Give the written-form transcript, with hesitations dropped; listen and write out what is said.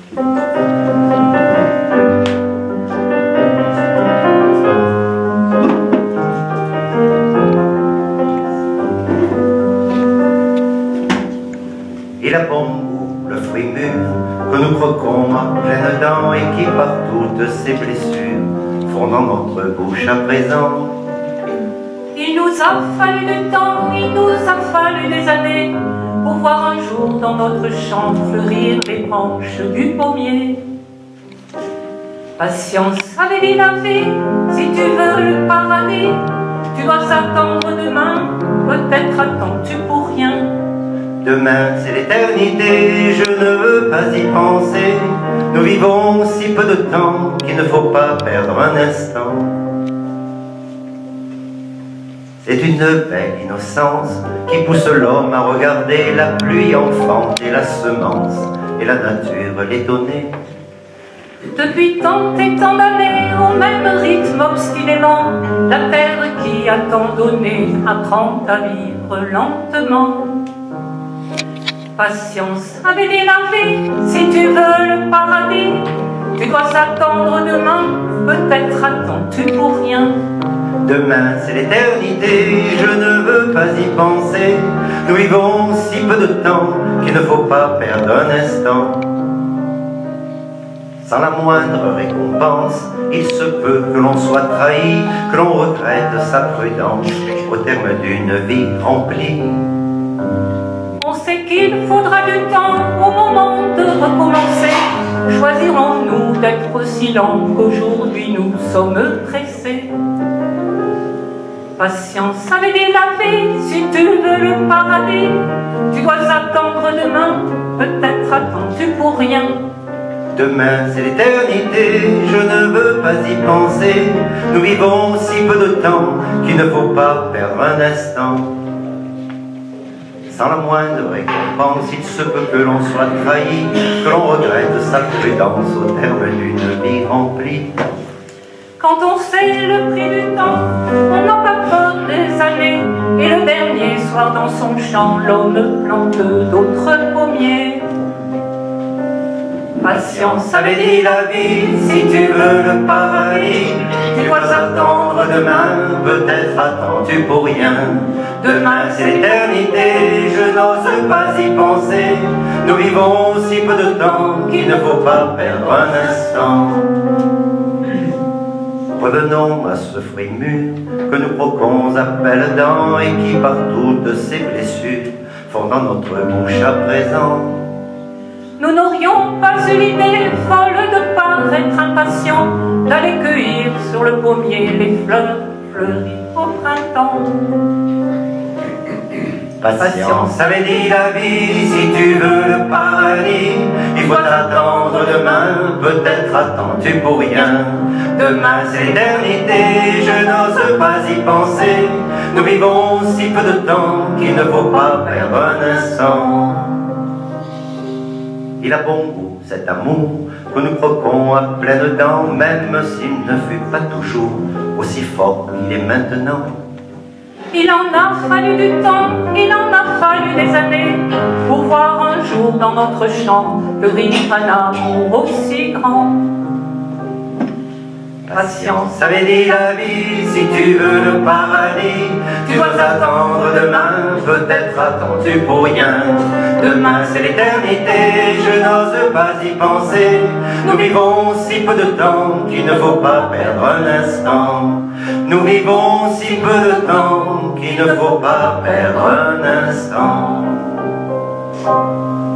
Il a bon goût, le fruit mûr, que nous croquons à pleines dents et qui par toutes ses blessures font dans notre bouche à présent. Il nous a fallu du temps, il nous a fallu des années pour voir un jour dans notre champ fleurir les branches du pommier. Patience avait dit la vie, si tu veux le paradis, tu dois attendre demain, peut-être attends-tu pour rien. Demain c'est l'éternité, je ne veux pas y penser. Nous vivons si peu de temps qu'il ne faut pas perdre un instant. C'est une belle innocence qui pousse l'homme à regarder la pluie enfanter la semence et la nature l'étonner. Depuis tant et tant d'années, au même rythme obstinément, la terre qui a tant donné apprend à vivre lentement. Patience avait dit la vie, si tu veux le paradis, tu dois attendre demain, peut-être attends-tu pour rien. Demain c'est l'éternité, je ne veux pas y penser. Nous vivons si peu de temps qu'il ne faut pas perdre un instant. Sans la moindre récompense, il se peut que l'on soit trahi, que l'on regrette sa prudence au terme d'une vie remplie. On sait qu'il faudra du temps au moment de recommencer. Choisirons-nous d'être aussi lents qu'aujourd'hui nous sommes pressés? Patience avait dit la vie, si tu veux le paradis, tu dois attendre demain, peut-être attends-tu pour rien. Demain c'est l'éternité, je ne veux pas y penser. Nous vivons si peu de temps qu'il ne faut pas perdre un instant. Sans la moindre récompense, il se peut que l'on soit trahi, que l'on regrette sa prudence au terme d'une vie remplie. Quand on sait le prix du temps, on n'a pas peur des années, et le dernier soir dans son champ, l'homme plante d'autres pommiers. Patience avait dit la vie, si tu veux le paradis, tu dois attendre demain, peut-être attends-tu pour rien. Demain c'est l'éternité, je n'ose pas y penser. Nous vivons si peu de temps qu'il ne faut pas perdre un instant. Revenons à ce fruit mûr que nous croquons à belles dents et qui par toutes ses blessures font dans notre bouche à présent. Nous n'aurions pas eu l'idée folle de paraître impatients d'aller cueillir sur le pommier les fleurs fleuries au printemps. Patience avait dit la vie, si tu veux le paradis, il faut attendre demain, peut-être attends-tu pour rien. Demain c'est l'éternité, je n'ose pas y penser. Nous vivons si peu de temps qu'il ne faut pas perdre un instant. Il a bon goût, cet amour, que nous croquons à pleines dents, même s'il ne fut pas toujours aussi fort qu'il est maintenant. Il en a fallu du temps, il en a fallu des années, pour voir un jour dans notre champ fleurir un amour aussi grand. Patience avait dit la vie, si tu veux le paradis, tu dois attendre demain, peut-être attends-tu pour rien. Demain c'est l'éternité, je n'ose pas y penser. Nous vivons si peu de temps qu'il ne faut pas perdre un instant. Nous vivons si peu de temps qu'il ne faut pas perdre un instant.